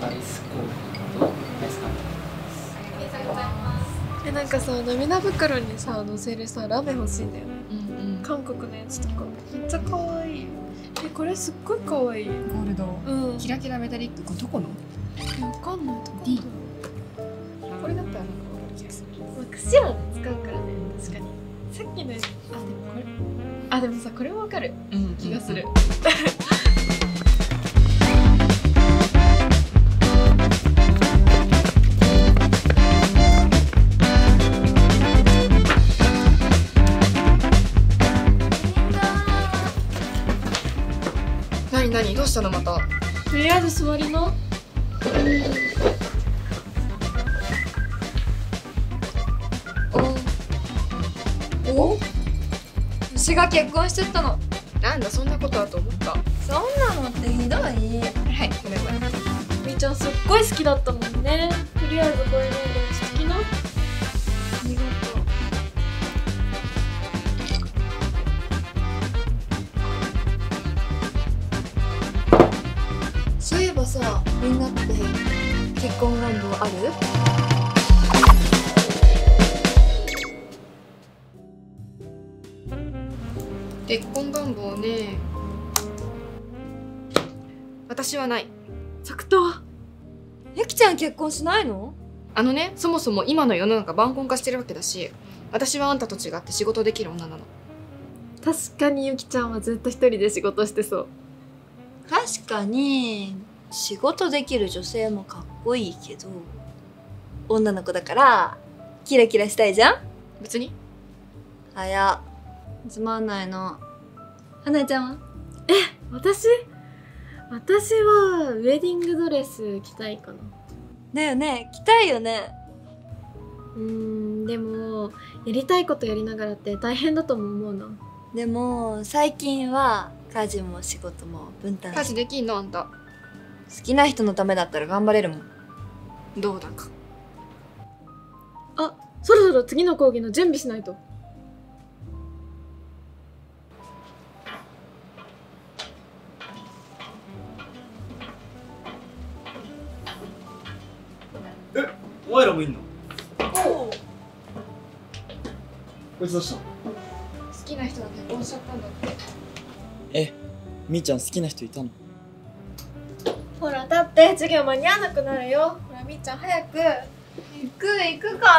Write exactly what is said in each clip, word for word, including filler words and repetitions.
アイスコーヒーとアイスカンありがとうございます。 え、なんかさ、涙袋にさ、乗せるさ、ラメ欲しいんだよね。 うんうん。 韓国のやつとかめっちゃ可愛い。え、これすっごい可愛い。 ゴールド。 うん。 キラキラメタリック、これどこの？ わかんないとこ。 D。これだったらなんかわかる気がする。 まあ、串はね使うからね。確かに。さっきのやつ、あ、でもこれ。あ、でもさ、これもわかるうん気がする。 なになに、どうしたのまた？ とりあえず座りな。 おお、私が結婚してったの。 なんだ、そんなことだと思った。 そんなのってひどい。 はい、ごめんごめん。 みーちゃんすっごい好きだったもんね。とりあえずこれ飲んで落ち着きな。ありがとう。 そういえばさ、みんなって結婚願望ある？ 結婚願望ね。私はない。 作刀。 ゆきちゃん結婚しないの？ あのね、そもそも今の世の中晩婚化してるわけだし、私はあんたと違って仕事できる女なの。 確かにゆきちゃんはずっと一人で仕事してそう。 確かに仕事できる女性もかっこいいけど、女の子だからキラキラしたいじゃん。 別に。 はや、つまんないの。花江ちゃんは？ 私私はウェディングドレス着たいかな。 だよね、着たいよね。 うーん、でもやりたいことやりながらって大変だとも思うな。 でも最近は家事も仕事も分担家事できんのあんた？ 好きな人のためだったら頑張れるもん。 どうだか。 あ、そろそろ次の講義の準備しないと。 え、お前らもいんの？ おお、 こいつどうしたの？ 好きな人が結婚しちゃったんだって。 え、みーちゃん好きな人いたの？ ほら立って、授業間に合わなくなるよ。ほらみーちゃん早く。 行く行くから。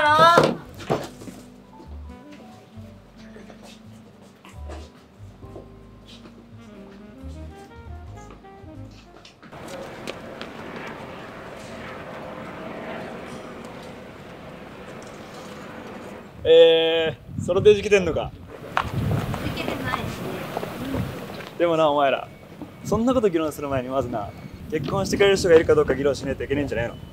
えー、ソロデージ来てんのか。 できてないし。 でもな、お前らそんなこと議論する前にまずな、結婚してくれる人がいるかどうか議論しないといけないんじゃないの？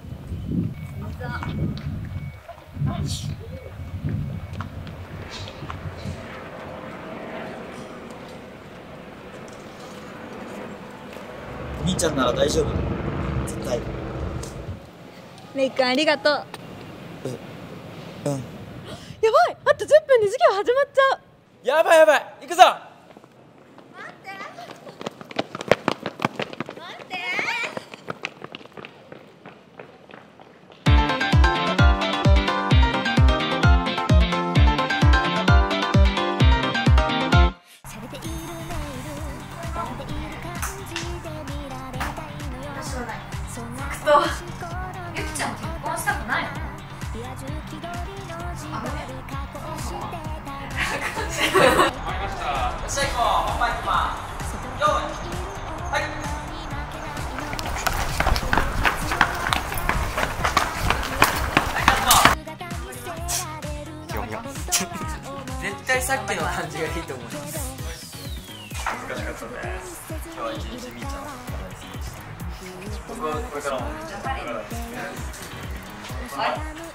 みーちゃんなら大丈夫、絶対。 レイ君ありがとう。 うん。 やばい、あとじゅっぷんで授業始まっちゃう。 やばいやばい、行くぞ。 ゆきちゃん結婚したくないの？あのね。 絶対さっきの感じがいいと思います。 難しかったです。今日は一日みーちゃんのこと大好きでした。僕はこれからもみーちゃんのことが大好きです。はい。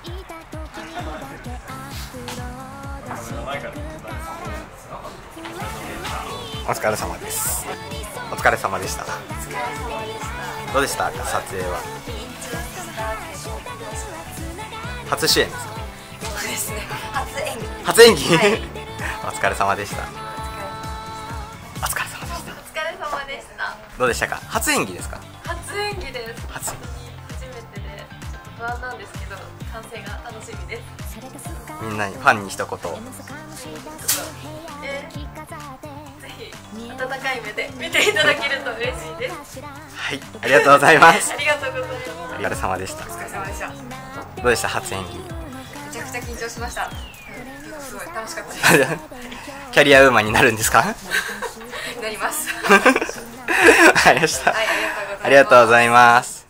お疲れ様です。お疲れ様でした。どうでしたか、撮影は。初主演ですか？ そうですね。初演技。 初演技。 はい、 お疲れ様でした。お疲れ様でした。 お疲れ様でした。 どうでしたか？初演技ですか？ 初演技です。 初。 不安なんですけど完成が楽しみです。 みんなにファンに一言。 ちょっと、えー、ぜひ温かい目で見ていただけると嬉しいです。 はい、ありがとうございます。 ありがとうございます。 お疲れ様でした。 お疲れ様でした。 どうでした初演技？ めちゃくちゃ緊張しました。すごい楽しかったです。 キャリアウーマンになるんですか？ なります。 わかりました。 はい、ありがとうございます。 ありがとうございます。